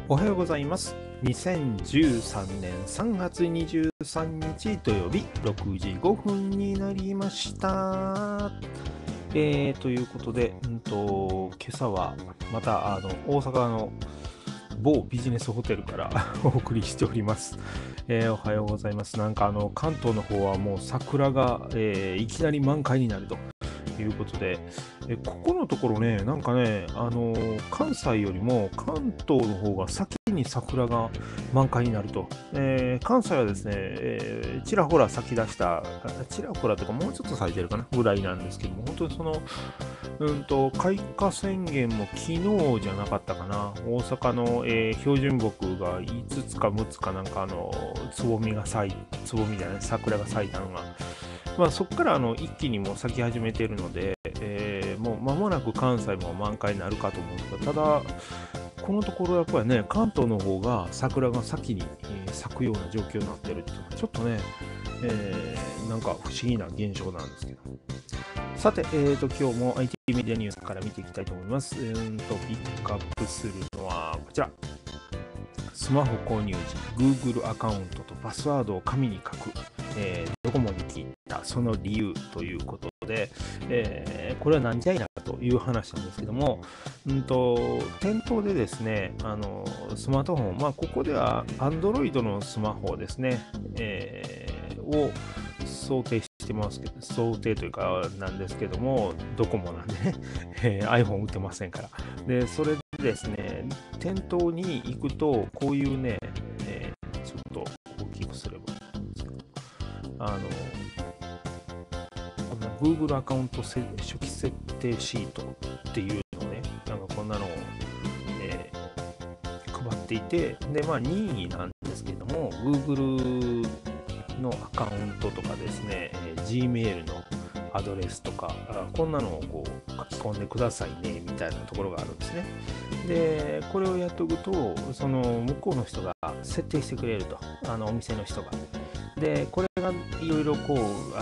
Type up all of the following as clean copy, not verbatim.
おはようございます。2013年3月23日土曜日6時5分になりました。ということで、今朝はまた大阪の某ビジネスホテルからお送りしております。おはようございます。なんか関東の方はもう桜が、いきなり満開になるということで、ここのところね、なんかね、関西よりも関東の方が先に桜が満開になると。関西はですね、ちらほら咲き出した、ちらほらというかもうちょっと咲いてるかなぐらいなんですけども、本当に開花宣言も昨日じゃなかったかな。大阪の、標準木が5つか6つかなんかつぼみじゃない、桜が咲いたのが、まあ、そこから一気にもう咲き始めているので、もう間もなく関西も満開になるかと思うんですが、ただ、このところやっぱりね、関東の方が桜が先に、咲くような状況になってるっていうのは、ちょっとね、なんか不思議な現象なんですけど。さて、今日も IT メディアニュースから見ていきたいと思います。ピックアップするのはこちら。スマホ購入時、Google アカウントとパスワードを紙に書く、ドコモに聞いたその理由ということで、これは何じゃいなという話なんですけども、店頭でですね、スマートフォン、まあ、ここでは Android のスマホですね、を想定してますけど、想定というかなんですけども、ドコモなんでね、iPhone 売ってませんから。で、それでですね、店頭に行くと、こういうね、ちょっと大きくすればいいんですけど、こんな Google アカウント初期設定シートっていうのをね、なんかこんなのを、配っていて、で、まあ任意なんですけども、Google のアカウントとかですね、Gmail のアドレスとか、こんなのをこう書き込んでくださいねみたいなところがあるんですね。で、これをやっておくと、その向こうの人が設定してくれると、お店の人が。で、これがいろいろこう、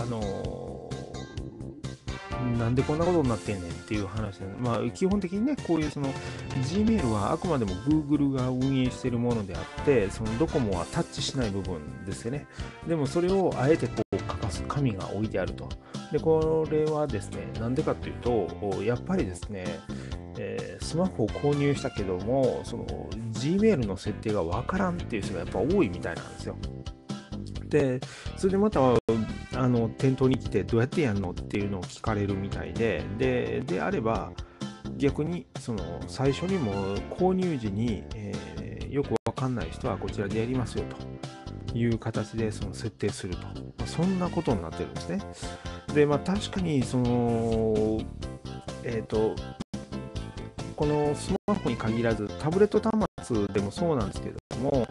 なんでこんなことになってんねんっていう話で、まあ、基本的にね、こういうGmail はあくまでも Google が運営しているものであって、そのドコモはタッチしない部分ですよね。でもそれをあえてこう書かす紙が置いてあると。で、これはですね、なんでかというと、やっぱりですね、スマホを購入したけども、Gmail の設定がわからんっていう人がやっぱ多いみたいなんですよ。で、それでまた店頭に来てどうやってやるのっていうのを聞かれるみたいであれば、逆に最初にも購入時に、よくわかんない人はこちらでやりますよという形で設定すると、そんなことになってるんですね。で、まあ確かにこのスマホに限らずタブレット端末でもそうなんですけれども、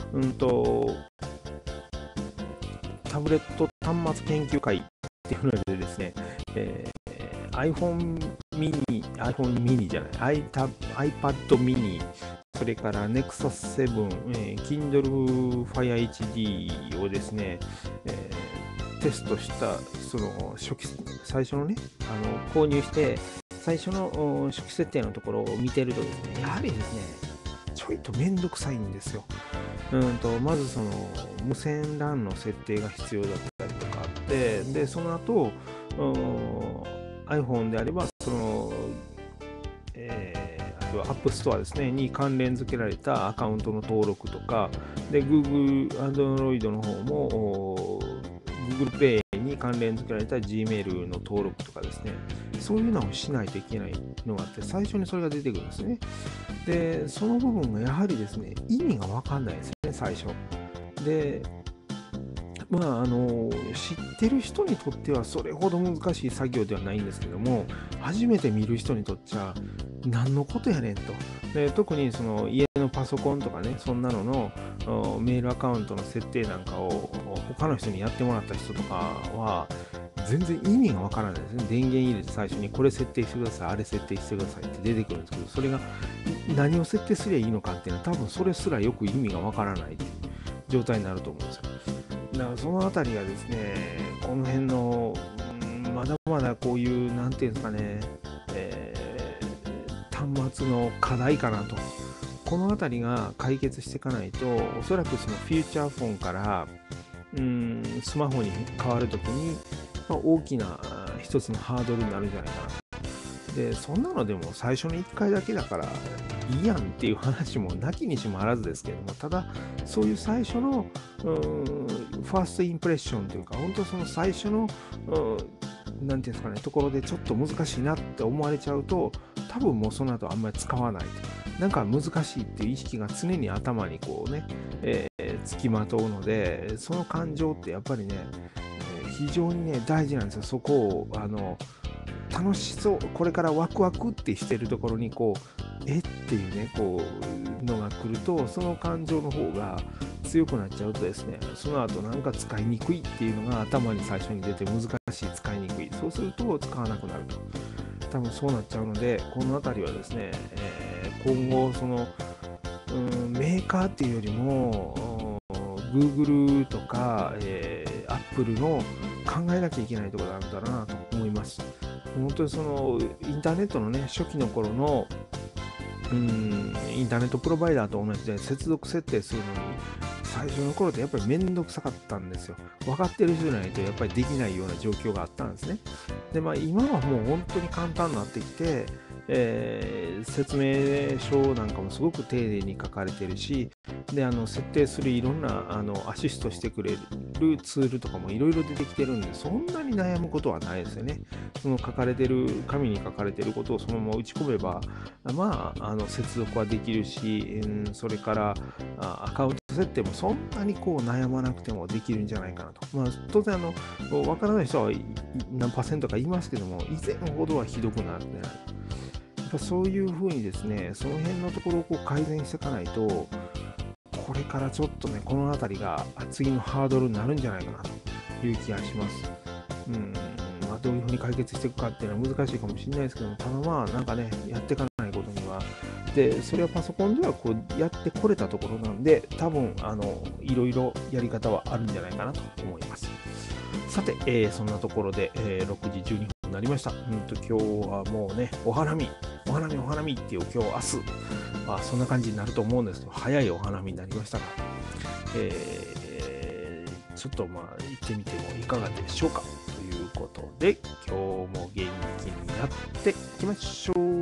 タブレット端末研究会っていうのでですね、iPhone mini じゃない、iPad mini、それから Nexus 7、Kindle Fire HD をですね、テストした最初のね、購入して最初の初期設定のところを見てるとですね、やはりですね、ちょいとめんどくさいんですよ。まず無線 LAN の設定が必要だったりとかあって、でその後 iPhone であればあとは App Store ですねに関連付けられたアカウントの登録とかで Google Android の方もGoogle Play に関連付けられた Gmail の登録とかですね、そういうのをしないといけないのがあって、最初にそれが出てくるんですね。で、その部分がやはりですね、意味がわかんないですよね、最初。で、まあ、知ってる人にとってはそれほど難しい作業ではないんですけども、初めて見る人にとっちゃ、何のことやねんと。で、特に家のパソコンとかね、そんなののメールアカウントの設定なんかを他の人にやってもらった人とかは、全然意味がわからないですね。電源入れて最初にこれ設定してください、あれ設定してくださいって出てくるんですけど、それが何を設定すればいいのかっていうのは多分それすらよく意味がわからないっていう状態になると思うんですよ。だからそのあたりがですね、この辺の、まだまだこういう、なんていうんですかね、端末の課題かなと。 このあたりが解決していかないと、おそらくそのフューチャーフォンからスマホに変わるときに、大きな一つのハードルになるんじゃないかな。で、そんなのでも最初の1回だけだからいいやんっていう話もなきにしもあらずですけれども、ただ、そういう最初のファーストインプレッションというか、本当その最初のなんていうんですかね、ところでちょっと難しいなって思われちゃうと、多分もうその後あんまり使わないと。なんか難しいっていう意識が常に頭にこうね、つきまとうので、その感情ってやっぱりね、非常にね、大事なんですよ。そこを、楽しそう、これからワクワクってしてるところに、こう、っていうね、こう、のが来ると、その感情の方が強くなっちゃうとですね、その後なんか使いにくいっていうのが頭に最初に出て難しい、使いにくい。そうすると使わなくなると。多分そうなっちゃうので、このあたりはですね、今後、その、メーカーっていうよりも、Google とか、Apple の考えなきゃいけないところなんだなと思います。本当にそのインターネットのね、初期の頃のインターネットプロバイダーと同じで接続設定するのに、最初の頃ってやっぱりめんどくさかったんですよ。分かってる人じゃないとやっぱりできないような状況があったんですね。で、今はもう本当に簡単になってきて、説明書なんかもすごく丁寧に書かれてるし、で、設定するいろんなアシストしてくれるツールとかもいろいろ出てきてるんで、そんなに悩むことはないですよね。その書かれてる、紙に書かれてることをそのまま打ち込めば、接続はできるし、それからアカウント設定もそんなにこう悩まなくてもできるんじゃないかなと。当然わからない人は何パーセントか言いますけども、以前ほどはひどくなってない。やっぱそういうふうにですね、その辺のところをこう改善していかないと、これからちょっとね、この辺りが次のハードルになるんじゃないかなという気がします。どういうふうに解決していくかっていうのは難しいかもしれないですけども、ただなんかね、やっていかないことには、で、それはパソコンではこうやってこれたところなんで、多分、いろいろやり方はあるんじゃないかなと思います。さて、そんなところで、6時12分になりました。今日はもうね、お花見っていう今日、明日、そんな感じになると思うんですけど、早いお花見になりましたが、ちょっと行ってみてもいかがでしょうかということで、今日も元気にやっていきましょう。